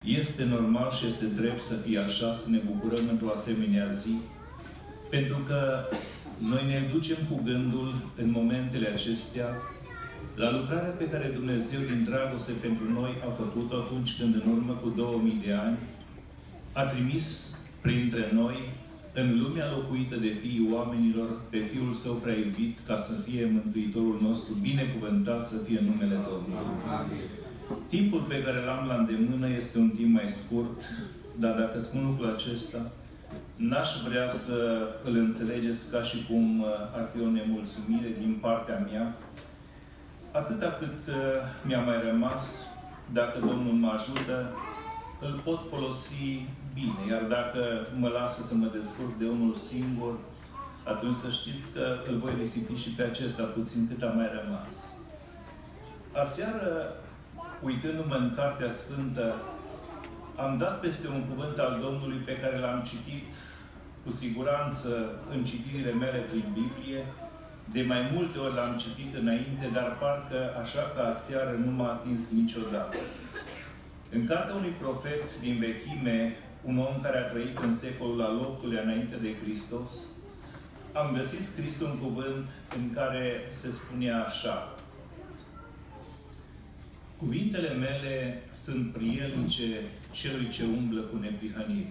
Este normal și este drept să fie așa, să ne bucurăm într-o asemenea zi, pentru că noi ne ducem cu gândul în momentele acestea la lucrarea pe care Dumnezeu din dragoste pentru noi a făcut-o atunci când în urmă cu 2000 de ani a trimis printre noi în lumea locuită de fiii oamenilor pe Fiul Său prea iubit, ca să fie Mântuitorul nostru, binecuvântat să fie numele Domnului. Amin. Timpul pe care l-am la îndemână este un timp mai scurt, dar dacă spun lucrul acesta, n-aș vrea să îl înțelegeți ca și cum ar fi o nemulțumire din partea mea. Atâta cât mi-a mai rămas, dacă Domnul mă ajută, îl pot folosi bine. Iar dacă mă lasă să mă descurc de unul singur, atunci să știți că îl voi risipi și pe acesta puțin cât a mai rămas. Aseară, uitându-mă în Cartea Sfântă, am dat peste un cuvânt al Domnului pe care l-am citit cu siguranță în citirile mele prin Biblie. De mai multe ori l-am citit înainte, dar parcă așa ca aseară nu m-a atins niciodată. În cartea unui profet din vechime, un om care a trăit în secolul al VIII-lea înainte de Hristos, am găsit scris un cuvânt în care se spunea așa: cuvintele mele sunt prielnice celui ce umblă cu neprihănire.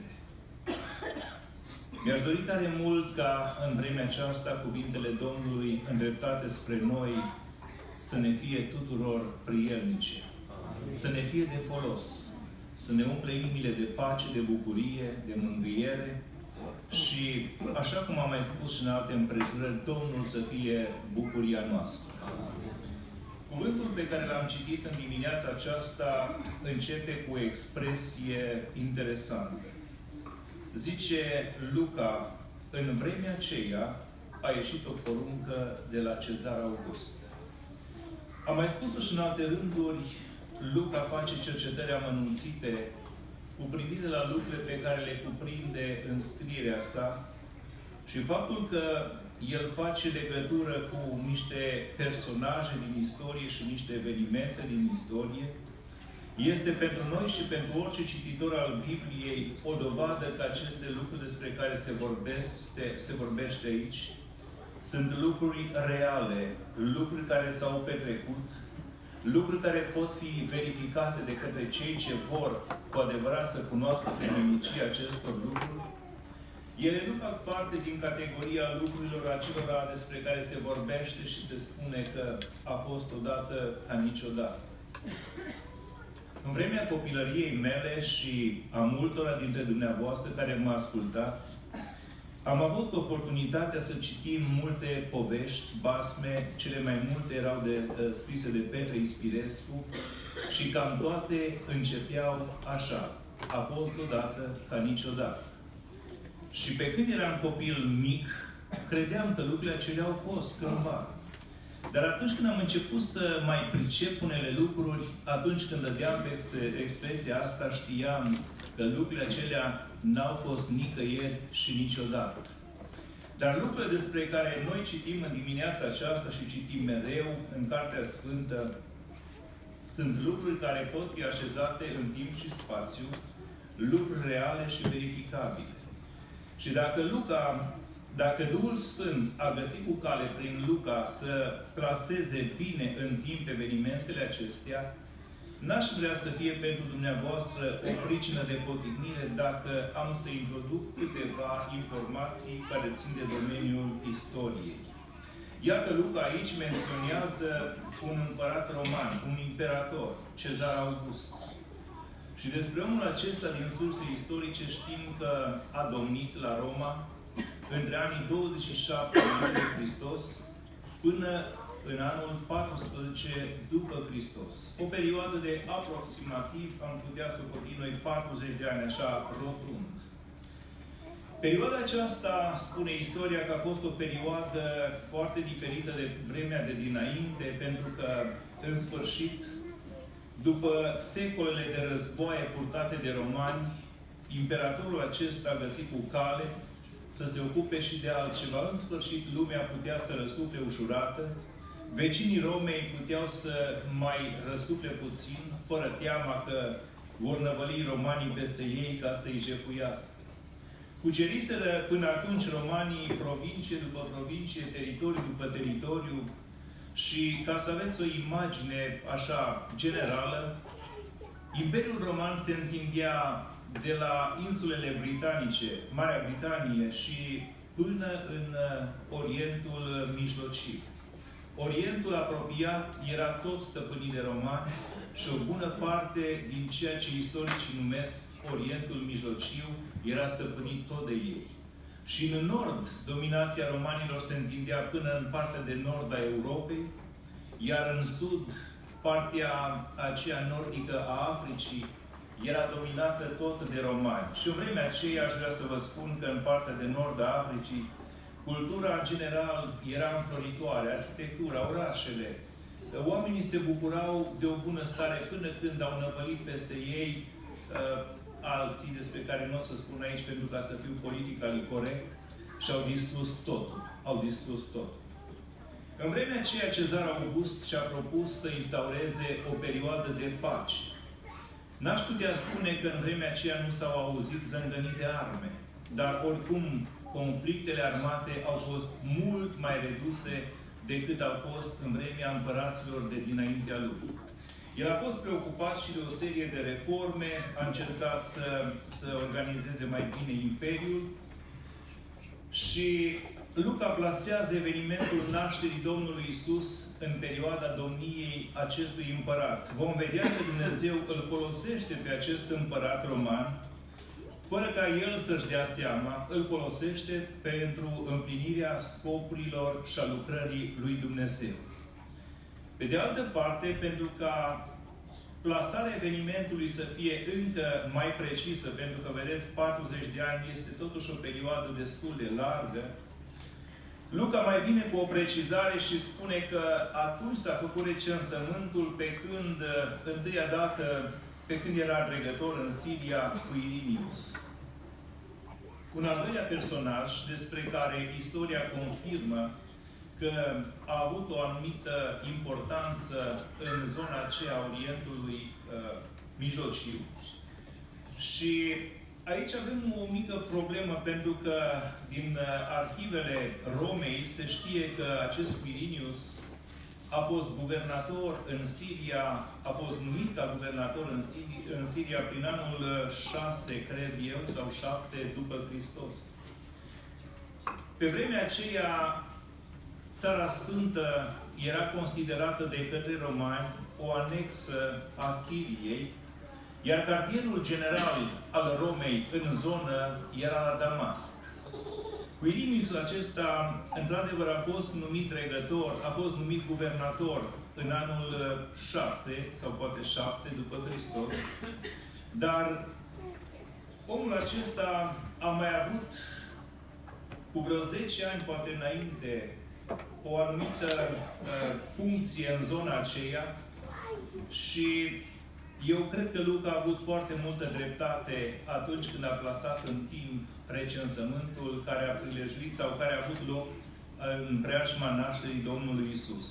Mi-aș dori tare mult ca în vremea aceasta cuvintele Domnului îndreptate spre noi să ne fie tuturor prielnice, să ne fie de folos, să ne umple inimile de pace, de bucurie, de mângâiere și, așa cum am mai spus și în alte împrejurări, Domnul să fie bucuria noastră. Cuvântul pe care l-am citit în dimineața aceasta începe cu o expresie interesantă. Zice Luca: în vremea aceea a ieșit o poruncă de la Cezar August. Am mai spus și în alte rânduri, Luca face cercetări amănunțite cu privire la lucrurile pe care le cuprinde în scrierea sa și faptul că el face legătură cu niște personaje din istorie și niște evenimente din istorie este pentru noi și pentru orice cititor al Bibliei o dovadă că aceste lucruri despre care se vorbește aici sunt lucruri reale, lucruri care s-au petrecut, lucruri care pot fi verificate de către cei ce vor cu adevărat să cunoască temeinicia acestor lucruri. Ele nu fac parte din categoria lucrurilor acelora despre care se vorbește și se spune că a fost odată ca niciodată. În vremea copilăriei mele și a multora dintre dumneavoastră care mă ascultați, am avut oportunitatea să citim multe povești, basme, cele mai multe erau scrise de Petre Ispirescu și cam toate începeau așa: a fost odată ca niciodată. Și pe când eram copil mic, credeam că lucrurile acelea au fost cândva. Dar atunci când am început să mai pricep unele lucruri, atunci când dădeam pe expresia asta, știam că lucrurile acelea n-au fost nicăieri și niciodată. Dar lucrurile despre care noi citim în dimineața aceasta și citim mereu în Cartea Sfântă sunt lucruri care pot fi așezate în timp și spațiu, lucruri reale și verificabile. Și dacă Duhul Sfânt a găsit cu cale prin Luca să plaseze bine în timp evenimentele acestea, n-aș vrea să fie pentru dumneavoastră o pricină de potignire dacă am să introduc câteva informații care țin de domeniul istoriei. Iată, Luca aici menționează un împărat roman, un imperator, Cezar August. Și despre omul acesta, din surse istorice, știm că a domnit la Roma între anii 27 înainte de Hristos până în anul 14 după Hristos. O perioadă de aproximativ, am putea să vorbim noi, 40 de ani, așa rotund. Perioada aceasta, spune istoria, că a fost o perioadă foarte diferită de vremea de dinainte, pentru că, în sfârșit, după secolele de războaie purtate de romani, imperatorul acesta a găsit cu cale să se ocupe și de altceva. În sfârșit, lumea putea să răsufle ușurată, vecinii Romei puteau să mai răsufle puțin, fără teama că vor năvăli romanii peste ei ca să-i jefuiască. Cuceriseră până atunci romanii provincie după provincie, teritoriu după teritoriu și, ca să aveți o imagine așa generală, Imperiul Roman se întindea de la insulele britanice, Marea Britanie și până în Orientul Mijlociu. Orientul apropiat era tot stăpânit de romani și o bună parte din ceea ce istoricii numesc Orientul Mijlociu era stăpânit tot de ei. Și în nord, dominația romanilor se întindea până în partea de nord a Europei, iar în sud, partea aceea nordică a Africii era dominată tot de romani. Și în vremea aceea aș vrea să vă spun că în partea de nord a Africii, cultura în general era înfloritoare, arhitectura, orașele. Oamenii se bucurau de o bună stare până când au năvălit peste ei alții, despre care nu o să spun aici pentru ca să fiu politically corect, și au distrus totul. Au distrus totul. În vremea aceea, Cezar August și-a propus să instaureze o perioadă de pace. N-aș putea spune că în vremea aceea nu s-au auzit zângănii de arme, dar oricum conflictele armate au fost mult mai reduse decât au fost în vremea împăraților de dinaintea lui. El a fost preocupat și de o serie de reforme, a încercat să organizeze mai bine Imperiul și Luca plasează evenimentul nașterii Domnului Iisus în perioada domniei acestui împărat. Vom vedea că Dumnezeu îl folosește pe acest împărat roman, fără ca el să-și dea seama, îl folosește pentru împlinirea scopurilor și a lucrării lui Dumnezeu. Pe de altă parte, pentru ca plasarea evenimentului să fie încă mai precisă, pentru că, vedeți, 40 de ani este totuși o perioadă destul de largă, Luca mai vine cu o precizare și spune că atunci s-a făcut recensământul pe când, întâia dată, pe când era dregător în Siria, Quirinius. Un al doilea personaj despre care istoria confirmă că a avut o anumită importanță în zona aceea a Orientului Mijlociu. Și aici avem o mică problemă, pentru că din arhivele Romei se știe că acest Quirinius a fost guvernator în Siria, a fost numit ca guvernator în Siria prin anul 6, cred eu, sau 7 după Hristos. Pe vremea aceea, Țara Sfântă era considerată de către romani o anexă a Siriei, iar cartierul general al Romei în zonă era la Damasc. Quirinius acesta, într-adevăr, a fost numit regător, a fost numit guvernator în anul 6, sau poate 7 după Hristos, dar omul acesta a mai avut cu vreo 10 ani, poate înainte, o anumită funcție în zona aceea și eu cred că Luca a avut foarte multă dreptate atunci când a plasat în timp recensământul care a prilejuit sau care a avut loc în preajma nașterii Domnului Iisus.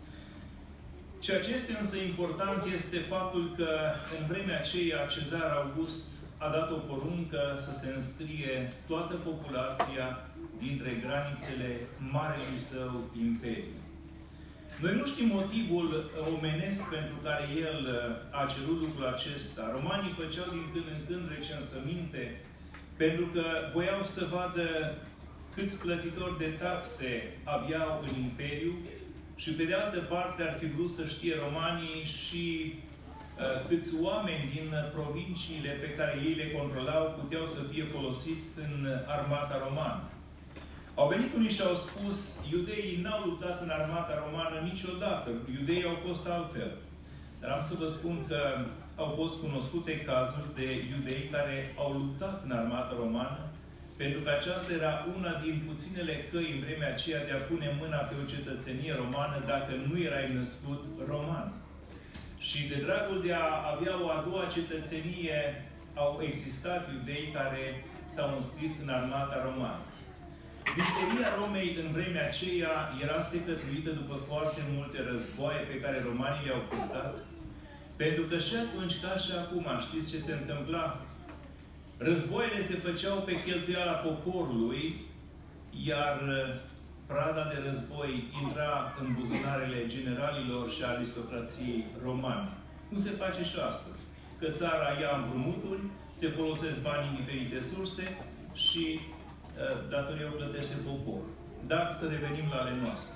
Ceea ce este însă important este faptul că în vremea aceea Cezar August a dat o poruncă să se înscrie toată populația dintre granițele marelui său imperiu. Noi nu știm motivul omenesc pentru care el a cerut lucrul acesta. Romanii făceau din când în când recensăminte pentru că voiau să vadă câți plătitori de taxe aveau în imperiu și pe de altă parte ar fi vrut să știe romanii și câți oameni din provinciile pe care ei le controlau puteau să fie folosiți în armata romană. Au venit unii și au spus, iudeii n-au luptat în armata romană niciodată. Iudeii au fost altfel. Dar am să vă spun că au fost cunoscute cazuri de iudei care au luptat în armata romană, pentru că aceasta era una din puținele căi în vremea aceea de a pune mâna pe o cetățenie romană dacă nu erai născut roman. Și de dragul de a avea o a doua cetățenie, au existat iudei care s-au înscris în armata romană. Victoria Romei în vremea aceea era secătuită după foarte multe războaie pe care romanii le-au purtat, Pentru că și atunci, ca și acum, știți ce se întâmpla? Războaiele se făceau pe cheltuiala poporului, iar prada de război intra în buzunarele generalilor și aristocrației romane. Nu se face și astăzi. Că țara ia împrumuturi, se folosesc bani în diferite surse și datoria o plătește poporul. Dar să revenim la ale noastre.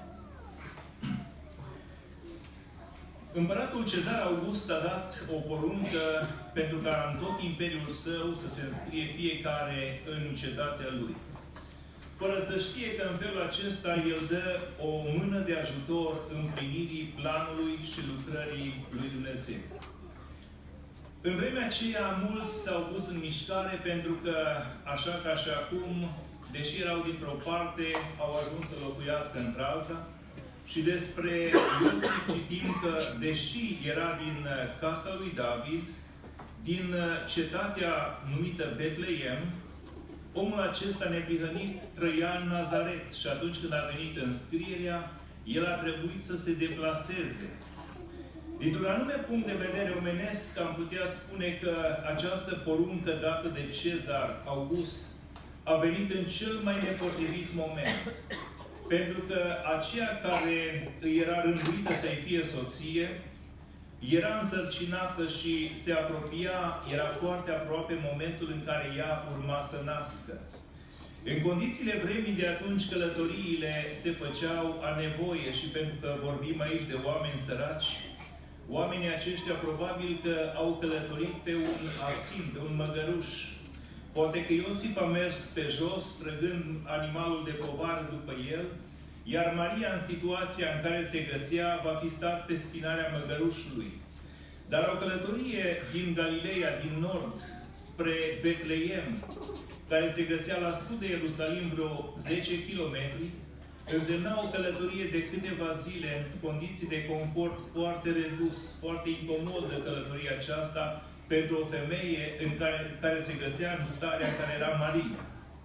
Împăratul Cezar August a dat o poruncă pentru ca în tot imperiul său să se înscrie fiecare în cetatea lui. Fără să știe că în felul acesta el dă o mână de ajutor împlinirii planului și lucrării lui Dumnezeu. În vremea aceea, mulți s-au pus în mișcare pentru că, așa ca și acum, deși erau dintr-o parte, au ajuns să locuiască într-alta. Și despre Iosif citim că, deși era din casa lui David, din cetatea numită Betleem, omul acesta neprihănit trăia în Nazaret și atunci când a venit înscrierea, el a trebuit să se deplaseze. Dintr-un anume punct de vedere omenesc, am putea spune că această poruncă dată de Cezar August a venit în cel mai nepotrivit moment. Pentru că aceea care îi era rânduită să-i fie soție, era însărcinată și se apropia, era foarte aproape momentul în care ea urma să nască. În condițiile vremii de atunci, călătoriile se făceau a nevoie și pentru că vorbim aici de oameni săraci, oamenii aceștia probabil că au călătorit pe un asim, pe un măgăruș. Poate că Iosif a mers pe jos, trăgând animalul de povară după el, iar Maria, în situația în care se găsea, va fi stat pe spinarea măgărușului. Dar o călătorie din Galileea, din nord, spre Betleem, care se găsea la sud de Ierusalim vreo 10 km, însemna o călătorie de câteva zile, în condiții de confort foarte redus, foarte incomodă călătoria aceasta, pentru o femeie care se găsea în starea în care era Maria.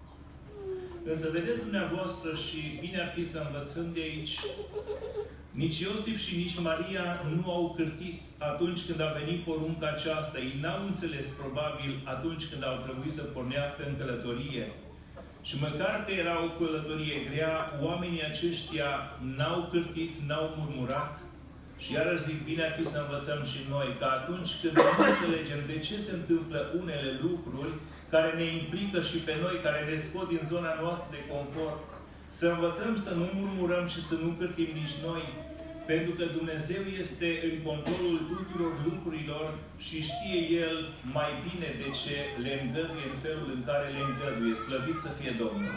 Însă vedeți dumneavoastră, și bine ar fi să învățăm de aici, nici Iosif și nici Maria nu au cârtit atunci când a venit porunca aceasta. Ei n-au înțeles, probabil, atunci când au trebuit să pornească în călătorie. Și măcar că era o călătorie grea, oamenii aceștia n-au cârtit, n-au murmurat. Și iarăși zic, bine ar fi să învățăm și noi că atunci când nu înțelegem de ce se întâmplă unele lucruri care ne implică și pe noi, care ne scot din zona noastră de confort, să învățăm să nu murmurăm și să nu cârtim nici noi, pentru că Dumnezeu este în controlul tuturor lucrurilor și știe El mai bine de ce le îngăduie în felul în care le îngăduie. Slăvit să fie Domnul!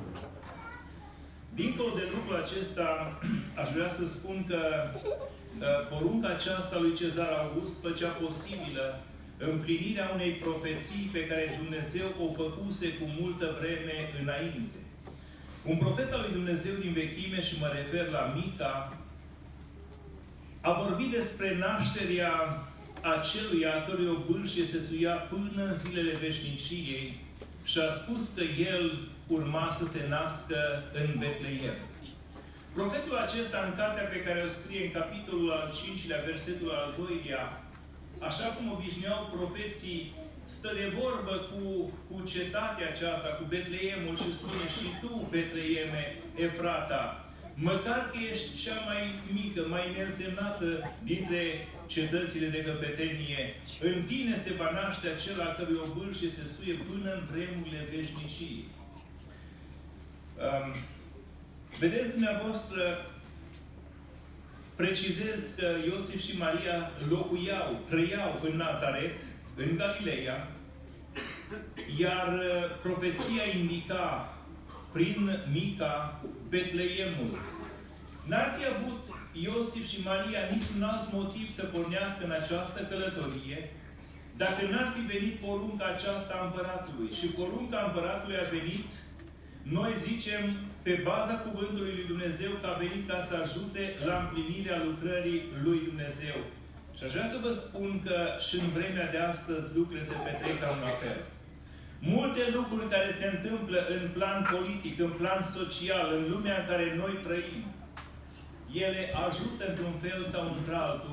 Dincolo de lucrul acesta, aș vrea să spun că porunca aceasta lui Cezar August făcea posibilă împlinirea unei profeții pe care Dumnezeu o făcuse cu multă vreme înainte. Un profet al lui Dumnezeu din vechime, și mă refer la Mica, a vorbit despre nașterea aceluia a cărui obârșie se suia până în zilele veșniciei și a spus că el urma să se nască în Betleem. Profetul acesta, în cartea pe care o scrie în capitolul al 5-lea, versetul al 2-lea, așa cum obișnuiau profeții, stă de vorbă cu cetatea aceasta, cu Betleemul și spune: și tu, Betleeme, Efrata, măcar că ești cea mai mică, mai neînsemnată dintre cetățile de căpetenie, în tine se va naște acela cărui obârșie se suie până în vremurile veșnicii. Vedeți dumneavoastră, precizez că Iosif și Maria trăiau în Nazaret, în Galileea, iar profeția indica prin Mica Betleemul. N-ar fi avut Iosif și Maria niciun alt motiv să pornească în această călătorie dacă n-ar fi venit porunca aceasta a împăratului. Și porunca împăratului a venit, noi zicem, pe baza cuvântului lui Dumnezeu, că a venit ca să ajute la împlinirea lucrării lui Dumnezeu. Și aș vrea să vă spun că și în vremea de astăzi lucrurile se petrec ca un fel. Multe lucruri care se întâmplă în plan politic, în plan social, în lumea în care noi trăim, ele ajută într-un fel sau într-altul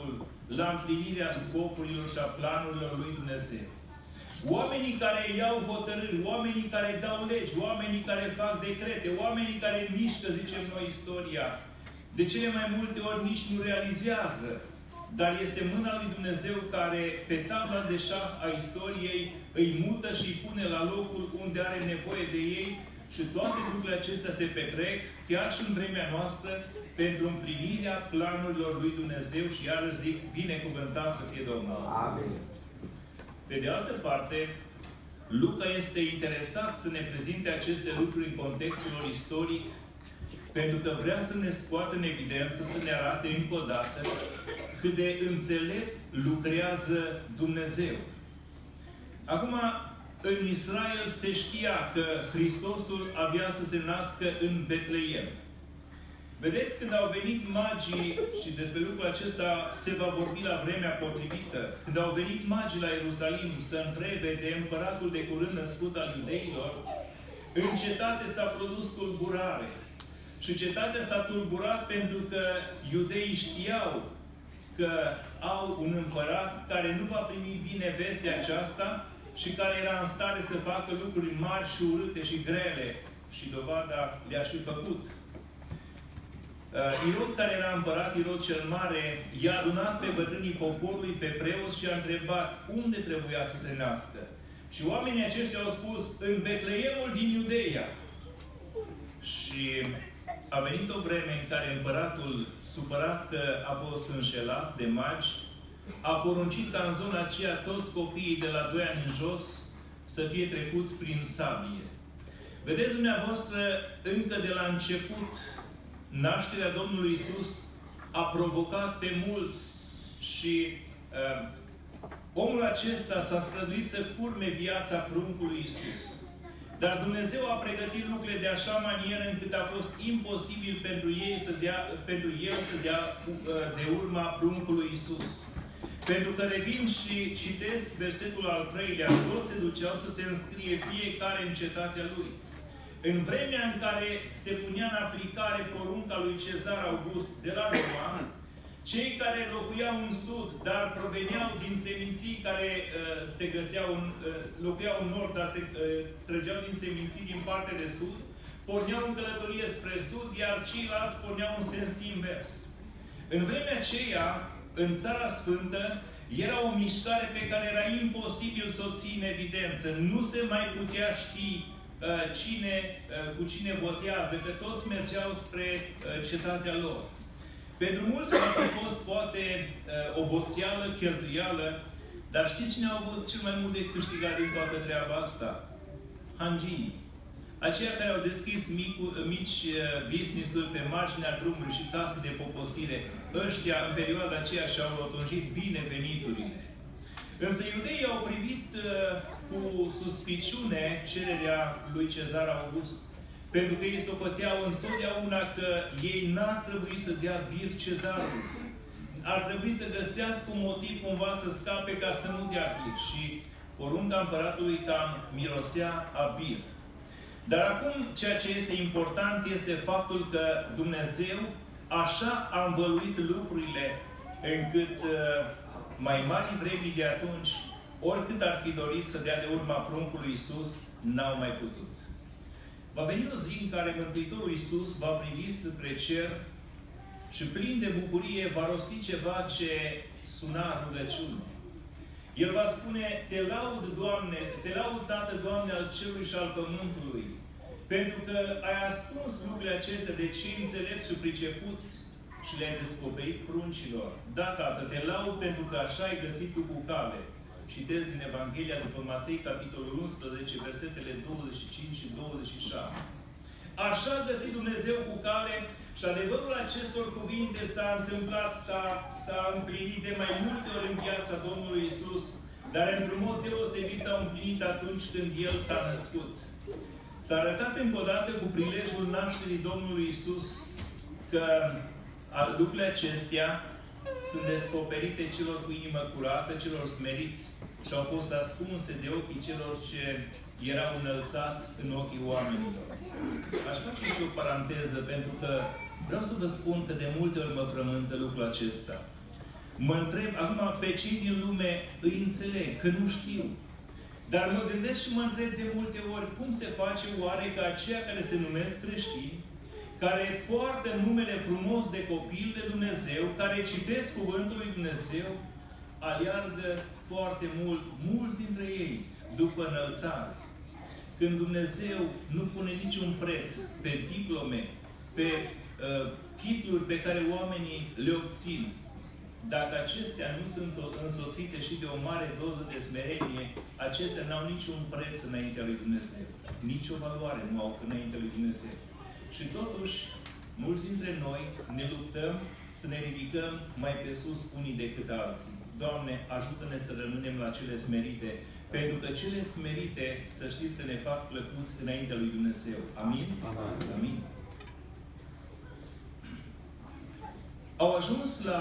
la împlinirea scopurilor și a planurilor lui Dumnezeu. Oamenii care iau hotărâri, oamenii care dau legi, oamenii care fac decrete, oamenii care mișcă, zicem noi, istoria, de cele mai multe ori nici nu realizează. Dar este mâna lui Dumnezeu care, pe tabla de șah a istoriei, îi mută și îi pune la locul unde are nevoie de ei și toate lucrurile acestea se petrec, chiar și în vremea noastră, pentru împlinirea planurilor lui Dumnezeu și iarăși zic, binecuvântat să fie Domnul. Amin. Pe de altă parte, Luca este interesat să ne prezinte aceste lucruri în contextul lor istoric, pentru că vrea să ne scoată în evidență, să ne arate încă o dată cât de înțelept lucrează Dumnezeu. Acum, în Israel se știa că Hristosul avea să se nască în Betleem. Vedeți, când au venit magii, și despre lucrul acesta se va vorbi la vremea potrivită, când au venit magii la Ierusalim să întrebe de împăratul de curând născut al iudeilor, în cetate s-a produs tulburare. Și cetatea s-a tulburat pentru că iudeii știau că au un împărat care nu va primi bine vestea aceasta și care era în stare să facă lucruri mari și urâte și grele. Și dovada le-a și făcut. Irod, care era împărat, Irod cel Mare, i-a adunat pe bătrânii poporului, pe preoți și a întrebat unde trebuia să se nască. Și oamenii aceștia au spus, în Betleemul din Iudeia. Și a venit o vreme în care împăratul, supărat că a fost înșelat de magi, a poruncit ca în zona aceea toți copiii de la 2 ani în jos să fie trecuți prin sabie. Vedeți dumneavoastră, încă de la început, nașterea Domnului Iisus a provocat pe mulți și omul acesta s-a străduit să curme viața pruncului Iisus. Dar Dumnezeu a pregătit lucrurile de așa manieră încât a fost imposibil pentru el să dea de urma pruncului Iisus. Pentru că revin și citesc versetul al 3-lea, toți se duceau să se înscrie fiecare în cetatea lui. În vremea în care se punea în aplicare porunca lui Cezar August de la Roma, cei care locuiau în sud, dar proveneau din seminții care se găseau locuiau în nord, dar se trăgeau din seminții din partea de sud, porneau în călătorie spre sud, iar ceilalți porneau în sens invers. În vremea aceea, în Țara Sfântă, era o mișcare pe care era imposibil să o ții în evidență. Nu se mai putea ști cu cine votează, că toți mergeau spre cetatea lor. Pentru mulți ar fi fost poate oboseală, cheltuială, dar știți cine au avut cel mai mult de câștigat din toată treaba asta? Hangii. Aceia care au deschis mici business-uri pe marginea drumului și case de poposire. Ăștia, în perioada aceea, și-au rotunjit bine veniturile. Însă iudeii au privit cu suspiciune cererea lui Cezar August. Pentru că ei socoteau întotdeauna că ei n-ar trebui să dea bir Cezarului. Ar trebui să găsească un motiv cumva să scape ca să nu dea bir. Și porunca împăratului cam mirosea a bir. Dar acum, ceea ce este important este faptul că Dumnezeu așa a învăluit lucrurile încât mai mari vremii de atunci, oricât ar fi dorit să dea de urma pruncului Iisus, n-au mai putut. Va veni o zi în care Mântuitorul Iisus va privi spre cer și plin de bucurie va rosti ceva ce suna rugăciune. El va spune, te laud, Doamne, te laud, Tată, Doamne, al cerului și al pământului, pentru că ai ascuns lucrurile acestea de cei înțelepți și pricepuți și le-ai descoperit pruncilor. Da, Tată, te laud pentru că așa ai găsit tu cu cale. Citesc din Evanghelia după Matei, capitolul 11, versetele 25 și 26. Așa a găsit Dumnezeu cu cale și adevărul acestor cuvinte s-a întâmplat, s-a împlinit de mai multe ori în viața Domnului Iisus, dar într-un mod deosebit s-a împlinit atunci când El s-a născut. S-a arătat încă o dată cu prilejul nașterii Domnului Iisus că lucrurile acestea sunt descoperite celor cu inimă curată, celor smeriți și au fost ascunse de ochii celor ce erau înălțați în ochii oamenilor. Aș face aici o paranteză, pentru că vreau să vă spun că de multe ori mă frământă lucrul acesta. Mă întreb, acum, pe cei din lume îi înțeleg, că nu știu. Dar mă gândesc și mă întreb de multe ori, cum se face oare ca aceia care se numesc creștini, care poartă numele frumos de copil de Dumnezeu, care citesc Cuvântul lui Dumnezeu, aleargă foarte mult, mulți dintre ei, după înălțare. Când Dumnezeu nu pune niciun preț pe diplome, pe titluri pe care oamenii le obțin, dacă acestea nu sunt însoțite și de o mare doză de smerenie, acestea n-au niciun preț înaintea lui Dumnezeu. Nici o valoare nu au înaintea lui Dumnezeu. Și totuși, mulți dintre noi ne luptăm să ne ridicăm mai pe sus unii decât alții. Doamne, ajută-ne să rămânem la cele smerite, pentru că cele smerite, să știți că ne fac plăcuți înaintea lui Dumnezeu. Amin? Amin. Amin. Au ajuns la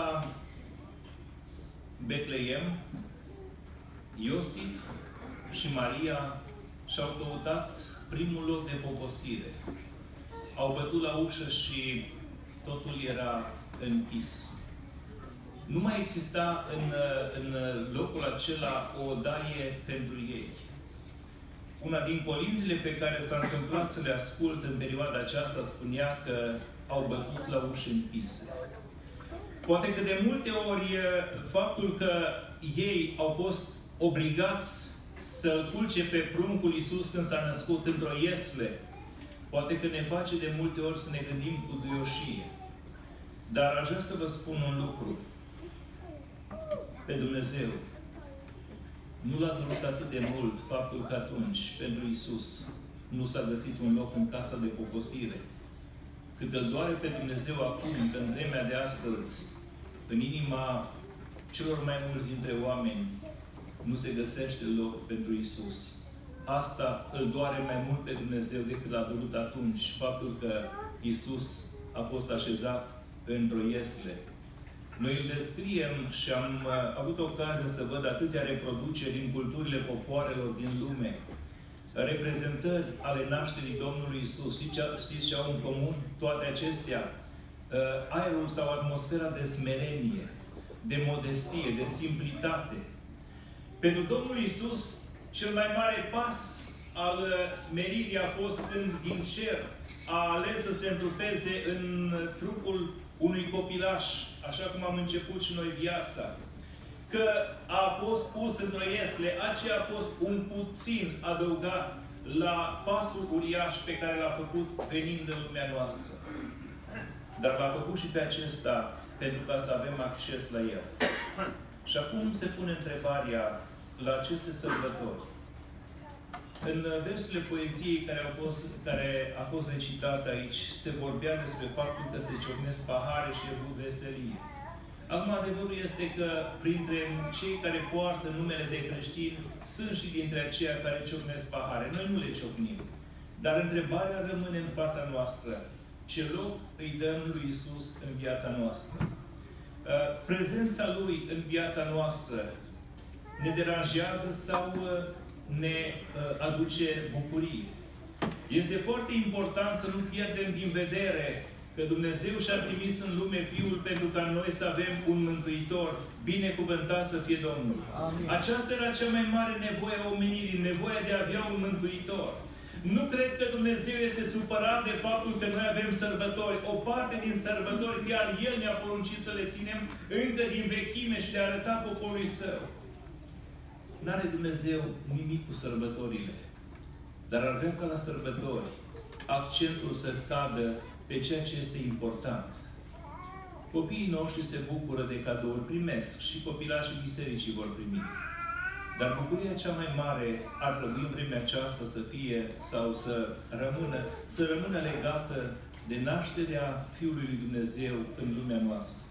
Betleem, Iosif și Maria și-au căutat primul loc de poposire. Au bătut la ușă și totul era închis. Nu mai exista în locul acela o odaie pentru ei. Una din colinzile pe care s-a întâmplat să le ascult în perioada aceasta spunea că au bătut la ușă închise. Poate că de multe ori faptul că ei au fost obligați să-L culce pe pruncul Iisus când s-a născut într-o iesle, poate că ne face de multe ori să ne gândim cu duioșie. Dar aș vrea să vă spun un lucru. Pe Dumnezeu nu L-a durut atât de mult faptul că atunci, pentru Iisus, nu s-a găsit un loc în casa de poposire. Cât îl doare pe Dumnezeu acum, că în vremea de astăzi, în inima celor mai mulți dintre oameni, nu se găsește loc pentru Iisus. Asta îl doare mai mult pe Dumnezeu decât l-a durut atunci, faptul că Iisus a fost așezat într-o iesle. Noi îl descriem și am avut ocazia să văd atâtea reproduceri din culturile popoarelor din lume, reprezentări ale nașterii Domnului Iisus. Știți ce au în comun toate acestea? Aerul sau atmosfera de smerenie, de modestie, de simplitate. Pentru Domnul Iisus, cel mai mare pas al smeririi a fost când din cer a ales să se întrupeze în trupul unui copilaș, așa cum am început și noi viața. Că a fost pus într-o iesle, aceea a fost un puțin adăugat la pasul uriaș pe care l-a făcut venind în lumea noastră. Dar l-a făcut și pe acesta pentru ca să avem acces la el. Și acum se pune întrebarea la aceste sărbători. În versurile poeziei care a fost recitată aici, se vorbea despre faptul că se ciocnesc pahare și evul de veselie. Acum, adevărul este că printre cei care poartă numele de creștini, sunt și dintre aceia care ciocnesc pahare. Noi nu le ciocnim. Dar întrebarea rămâne în fața noastră. Ce loc îi dăm lui Iisus în viața noastră? Prezența Lui în viața noastră ne deranjează sau ne aduce bucurie? Este foarte important să nu pierdem din vedere că Dumnezeu și-a trimis în lume Fiul pentru ca noi să avem un Mântuitor. Binecuvântat să fie Domnul! Amin. Aceasta era cea mai mare nevoie a omenirii, nevoia de a avea un Mântuitor. Nu cred că Dumnezeu este supărat de faptul că noi avem sărbători. O parte din sărbători chiar El ne-a poruncit să le ținem încă din vechime și de a arăta poporului Său. N-are Dumnezeu nimic cu sărbătorile. Dar ar vrea ca la sărbători accentul să cadă pe ceea ce este important. Copiii noștri se bucură de cadouri, primesc și copilașii bisericii vor primi. Dar bucuria cea mai mare ar trebui în vremea aceasta să fie sau să rămână legată de nașterea Fiului lui Dumnezeu în lumea noastră.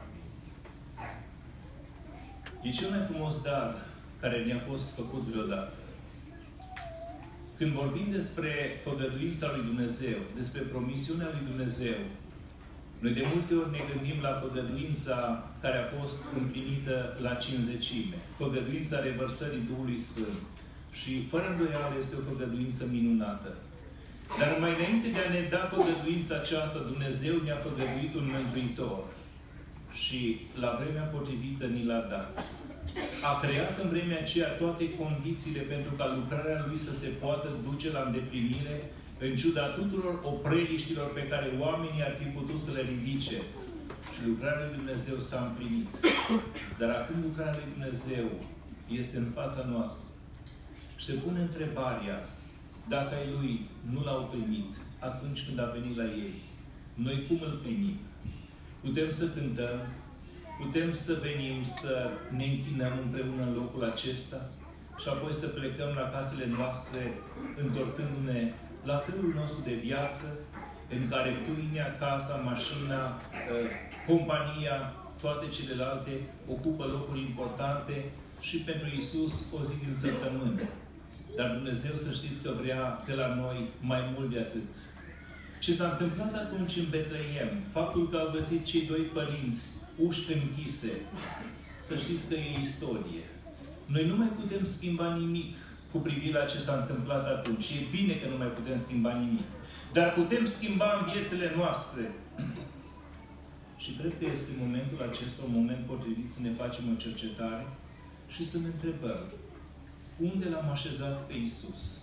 E cel mai frumos dar care ne-a fost făcut vreodată. Când vorbim despre făgăduința lui Dumnezeu, despre promisiunea lui Dumnezeu, noi de multe ori ne gândim la făgăduința care a fost împlinită la Cincizecime, făgăduința revărsării Duhului Sfânt. Și fără îndoială este o făgăduință minunată. Dar mai înainte de a ne da făgăduința aceasta, Dumnezeu ne-a făgăduit un Mântuitor. și la vremea potrivită ni l-a dat. A creat în vremea aceea toate condițiile pentru ca lucrarea Lui să se poată duce la îndeplinire, în ciuda tuturor opreliștilor pe care oamenii ar fi putut să le ridice. Și lucrarea Lui Dumnezeu s-a împlinit. Dar acum lucrarea Lui Dumnezeu este în fața noastră. Și se pune întrebarea, dacă ai Lui nu l-au primit atunci când a venit la ei, noi cum îl primim? Putem să cântăm, putem să venim să ne închinăm împreună în locul acesta și apoi să plecăm la casele noastre, întorcându-ne la felul nostru de viață, în care pâinea, casa, mașina, compania, toate celelalte ocupă locuri importante și pentru Iisus o zi din săptămână. Dar Dumnezeu, să știți că vrea de la noi mai mult de atât. Ce s-a întâmplat atunci în Betleem, faptul că au găsit cei doi părinți uși închise, să știți că e istorie. Noi nu mai putem schimba nimic cu privire la ce s-a întâmplat atunci. E bine că nu mai putem schimba nimic. Dar putem schimba în viețile noastre. Și cred că este momentul acesta, un moment potrivit să ne facem o cercetare și să ne întrebăm, unde l-am așezat pe Iisus?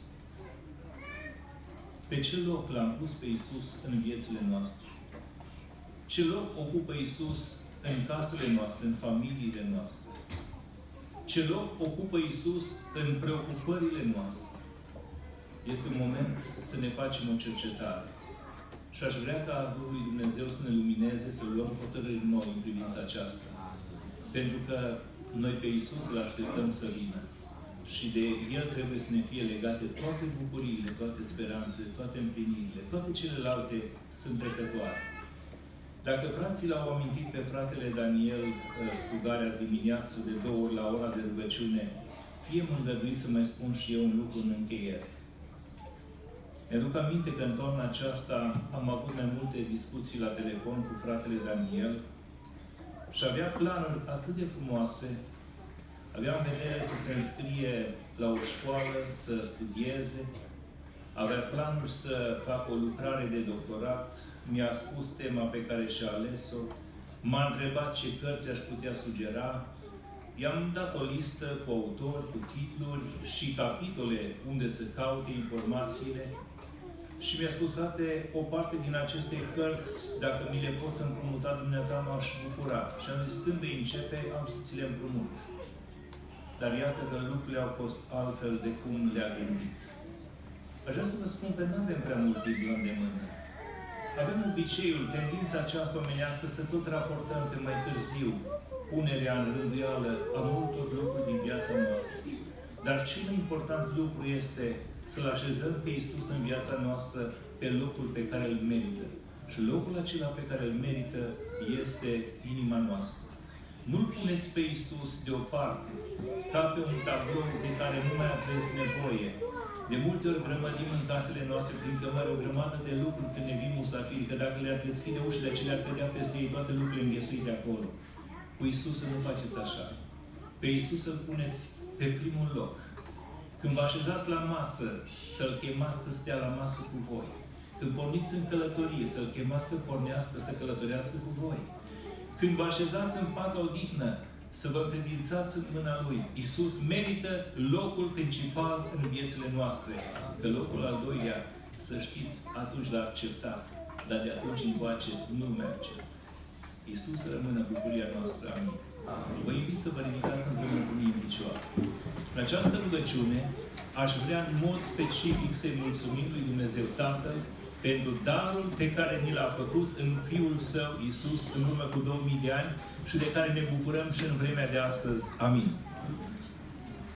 Pe ce loc l-am pus pe Iisus în viețile noastre? Ce loc ocupă Iisus în casele noastre, în familiile noastre? Ce loc ocupă Iisus în preocupările noastre? Este un moment să ne facem o cercetare. Și aș vrea ca Duhul lui Dumnezeu să ne lumineze, să luăm hotărâri noi în privința aceasta. Pentru că noi pe Iisus îl așteptăm să vină. Și de El trebuie să ne fie legate toate bucuriile, toate speranțele, toate împlinirile. Toate celelalte sunt trecătoare. Dacă frații l-au amintit pe fratele Daniel Stugare azi dimineață de 2 ori la ora de rugăciune, fie mă îngăduit să mai spun și eu un lucru în încheiere. Mi-aduc aminte că în toamna aceasta am avut mai multe discuții la telefon cu fratele Daniel și avea planuri atât de frumoase. Avea în vedere să se înscrie la o școală, să studieze, avea planul să facă o lucrare de doctorat, mi-a spus tema pe care și-a ales-o, m-a întrebat ce cărți aș putea sugera, i-am dat o listă cu autori, cu titluri și capitole unde să caute informațiile și mi-a spus, frate, o parte din aceste cărți, dacă mi le poți împrumuta dumneata, m-aș bucura. Și am zis, când vei începe, am să ți le împrumut. Dar iată că lucrurile au fost altfel de cum le-a gândit. Aș vrea să vă spun că nu avem prea mult timp la îndemână. Avem obiceiul, tendința aceasta omenească să tot raportăm pe mai târziu punerea în rânduială a multor lucruri din viața noastră. Dar cel mai important lucru este să-L așezăm pe Iisus în viața noastră pe locul pe care îl merită. Și locul acela pe care îl merită este inima noastră. Nu-L puneți pe Iisus deoparte, ca pe un tablou de care nu mai aveți nevoie. De multe ori grămădim în casele noastre prin cămări o grămadă de lucruri când ne vin musafiri, că dacă le-ar deschide ușile acelea, ar cădea peste ei toate lucrurile înghesuite acolo. Cu Iisus să nu faceți așa. Pe Iisus să-L puneți pe primul loc. Când vă așezați la masă, să-L chemați să stea la masă cu voi. Când porniți în călătorie, să-L chemați să pornească, să călătorească cu voi. Când vă așezați în pat la odihnă, să vă încredințați în mâna Lui. Iisus merită locul principal în viețile noastre. Că locul al doilea, să știți, atunci l-a acceptat. Dar de atunci încoace nu merge. Iisus rămână bucuria noastră. Amin. Vă invit să vă ridicați împreună cu mine în picioare. În această rugăciune, aș vrea în mod specific să-i mulțumim lui Dumnezeu Tatăl pentru darul pe care ni l-a făcut în Fiul Său, Iisus, în urmă cu 2000 de ani și de care ne bucurăm și în vremea de astăzi. Amin.